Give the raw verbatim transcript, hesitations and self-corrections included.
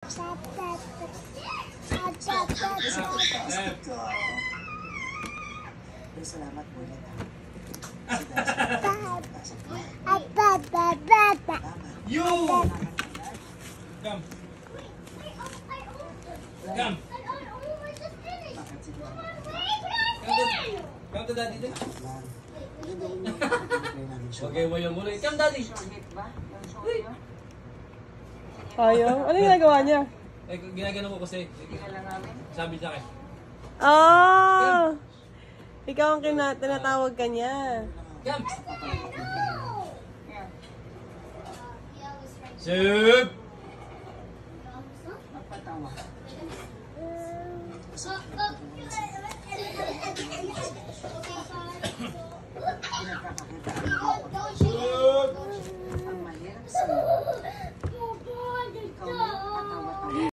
Salamat po ulit. You! Come. Come. Come to daddy din. Okay, mo yung muli. Come daddy. Ayaw? Ano yung ginagawa niya? Eh, ginagano ko kasi. Sabi sa akin. Ah! Ikaw ang kina tinatawag ka niya. Come. Soup. Pinagkakakita